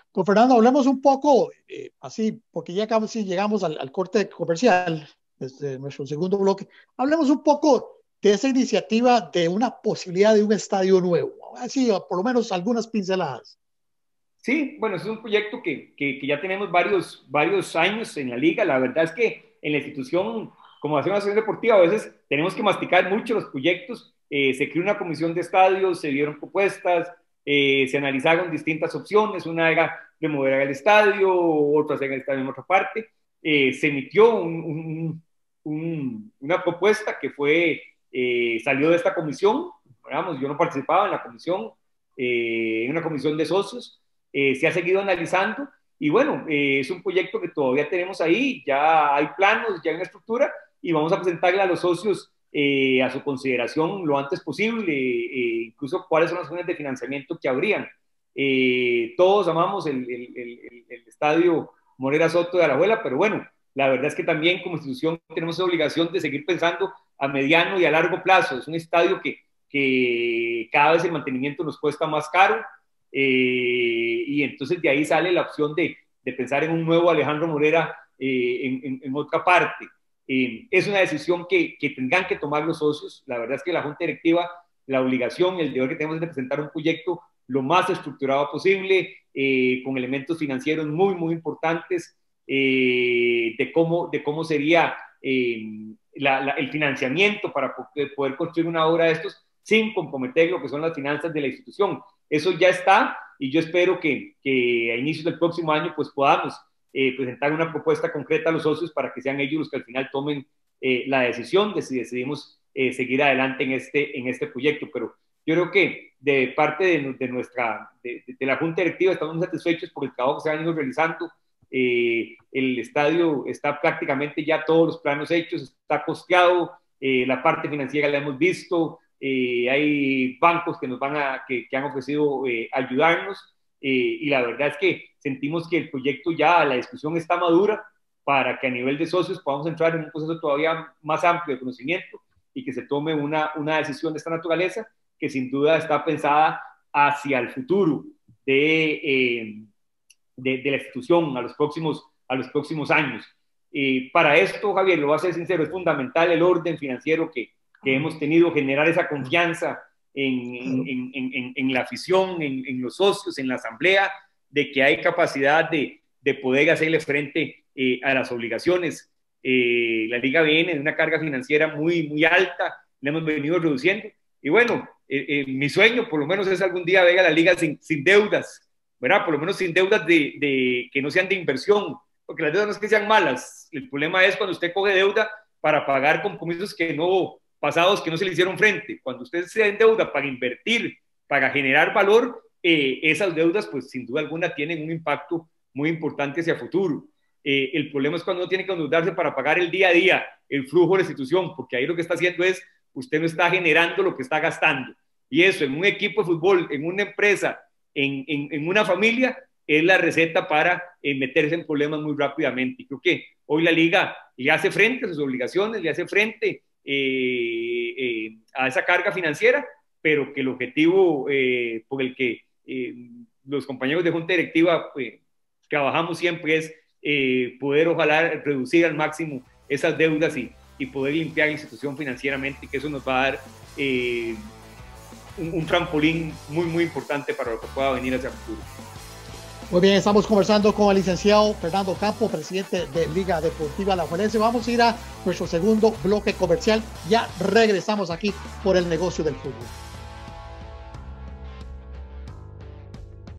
Don Fernando, hablemos un poco, así, porque ya casi llegamos al corte comercial, desde nuestro segundo bloque. Hablemos un poco de esa iniciativa de una posibilidad de un estadio nuevo, así, o por lo menos algunas pinceladas. Sí, bueno, es un proyecto que ya tenemos varios años en la liga. La verdad es que en la institución, como hace una asociación deportiva, a veces tenemos que masticar mucho los proyectos. Se creó una comisión de estadios, se dieron propuestas, se analizaron distintas opciones. Una era remover el estadio, otra hacer el estadio en otra parte. Se emitió una propuesta que salió de esta comisión. Digamos, yo no participaba en la comisión, en una comisión de socios. Se ha seguido analizando y bueno, es un proyecto que todavía tenemos ahí, ya hay planos, ya hay una estructura y vamos a presentarle a los socios a su consideración lo antes posible, incluso cuáles son las fuentes de financiamiento que habrían. Todos amamos el estadio Morera Soto de Alajuela, pero bueno, la verdad es que también como institución tenemos la obligación de seguir pensando a mediano y a largo plazo. Es un estadio que cada vez el mantenimiento nos cuesta más caro, y entonces de ahí sale la opción de pensar en un nuevo Alejandro Morera en otra parte. Es una decisión que tendrán que tomar los socios. La verdad es que la Junta Directiva, la obligación, el deber que tenemos es de presentar un proyecto lo más estructurado posible, con elementos financieros muy importantes, de cómo sería el financiamiento para poder construir una obra de estos sin comprometer lo que son las finanzas de la institución. Eso ya está y yo espero que a inicios del próximo año pues podamos presentar una propuesta concreta a los socios para que sean ellos los que al final tomen la decisión de si decidimos seguir adelante en este proyecto. Pero yo creo que de parte de la Junta Directiva estamos muy satisfechos por el trabajo que se ha ido realizando. El estadio está prácticamente ya todos los planos hechos, está costeado, la parte financiera la hemos visto. Hay bancos que han ofrecido ayudarnos, y la verdad es que sentimos que el proyecto ya, la discusión está madura para que a nivel de socios podamos entrar en un proceso todavía más amplio de conocimiento y que se tome una decisión de esta naturaleza que sin duda está pensada hacia el futuro de la institución a los próximos años. Para esto, Javier, lo voy a ser sincero, es fundamental el orden financiero que hemos tenido, generar esa confianza en la afición, en los socios, en la asamblea, de que hay capacidad de poder hacerle frente a las obligaciones. La liga viene de una carga financiera muy alta, la hemos venido reduciendo, y bueno, mi sueño por lo menos es algún día ver a la liga sin deudas, ¿verdad? Por lo menos sin deudas que no sean de inversión, porque las deudas no es que sean malas, el problema es cuando usted coge deuda para pagar compromisos pasados que no se le hicieron frente. Cuando usted se endeuda para invertir, para generar valor, esas deudas, pues sin duda alguna, tienen un impacto muy importante hacia el futuro. El problema es cuando uno tiene que endeudarse para pagar el día a día, el flujo de la institución, porque ahí lo que está haciendo es, usted no está generando lo que está gastando. Y eso en un equipo de fútbol, en una empresa, en una familia, es la receta para meterse en problemas muy rápidamente. Y creo que hoy la liga le hace frente a sus obligaciones, le hace frente a esa carga financiera, pero que el objetivo por el que los compañeros de Junta Directiva trabajamos siempre es poder ojalá reducir al máximo esas deudas y poder limpiar la institución financieramente, que eso nos va a dar un trampolín muy importante para lo que pueda venir hacia el futuro. Muy bien, estamos conversando con el licenciado Fernando Campo, presidente de Liga Deportiva Alajuelense. Vamos a ir a nuestro segundo bloque comercial. Ya regresamos aquí por el negocio del fútbol.